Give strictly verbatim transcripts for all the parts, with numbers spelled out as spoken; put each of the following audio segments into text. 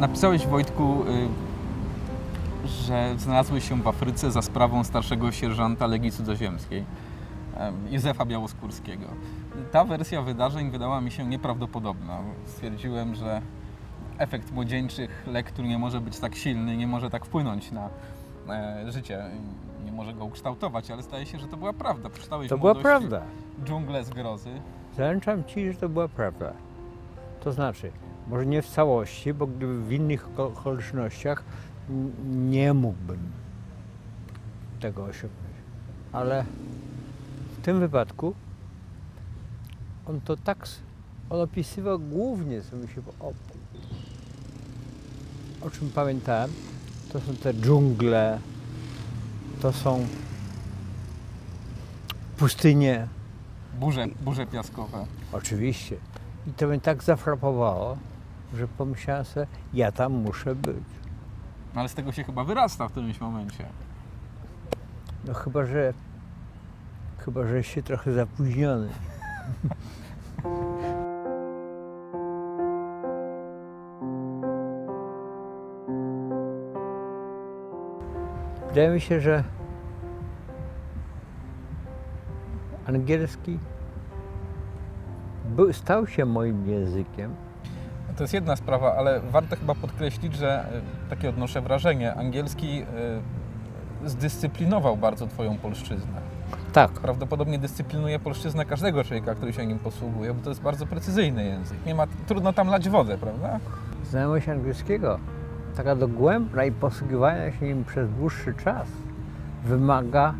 Napisałeś, Wojtku, że znalazłeś się w Afryce za sprawą starszego sierżanta Legii Cudzoziemskiej, Józefa Białoskórskiego. Ta wersja wydarzeń wydała mi się nieprawdopodobna. Stwierdziłem, że efekt młodzieńczych lektur nie może być tak silny, nie może tak wpłynąć na e, życie, nie może go ukształtować, ale zdaje się, że to była prawda. Przeczytałeś To była prawda. Dżunglę zgrozy. Zaręczam Ci, że to była prawda. To znaczy, może nie w całości, bo gdyby w innych okolicznościach nie mógłbym tego osiągnąć. Ale w tym wypadku on to tak, on opisywał głównie, co mi się, o, o czym pamiętałem, to są te dżungle, to są pustynie. Burze, burze piaskowe. Oczywiście. I to mnie tak zafrapowało, że pomyślałem sobie, ja tam muszę być. No ale z tego się chyba wyrasta w którymś momencie. No chyba, że chyba, że się trochę zapóźniony. Wydaje mi się, że angielski był, stał się moim językiem. To jest jedna sprawa, ale warto chyba podkreślić, że takie odnoszę wrażenie, angielski zdyscyplinował bardzo Twoją polszczyznę. Tak. Prawdopodobnie dyscyplinuje polszczyznę każdego człowieka, który się nim posługuje, bo to jest bardzo precyzyjny język. Nie ma, trudno tam lać wodę, prawda? Znajomość angielskiego, taka dogłębna i posługiwania się nim przez dłuższy czas, wymaga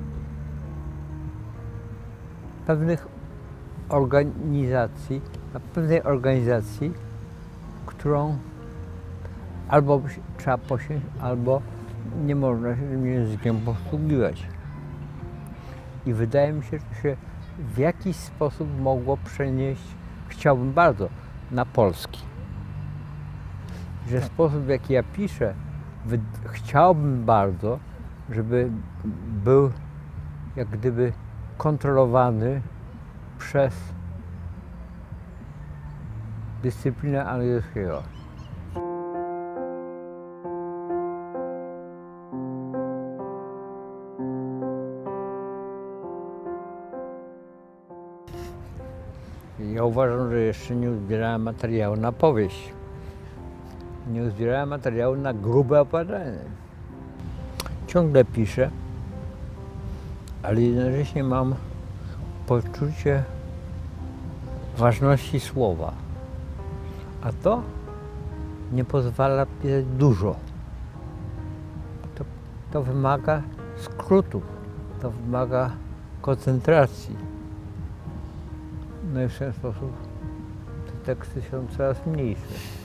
pewnych organizacji, pewnej organizacji, którą albo trzeba posiąść, albo nie można się tym językiem posługiwać. I wydaje mi się, że to się w jakiś sposób mogło przenieść, chciałbym bardzo, na polski. Że sposób, w jaki ja piszę, chciałbym bardzo, żeby był jak gdyby kontrolowany przez dyscyplinę angielskiego. Ja uważam, że jeszcze nie uzbierałem materiału na powieść. Nie uzbierałem materiału na grube opowiadanie. Ciągle piszę, ale jednocześnie mam poczucie ważności słowa. A to nie pozwala pisać dużo. To, to wymaga skrótów, to wymaga koncentracji. No i w ten sposób te teksty są coraz mniejsze.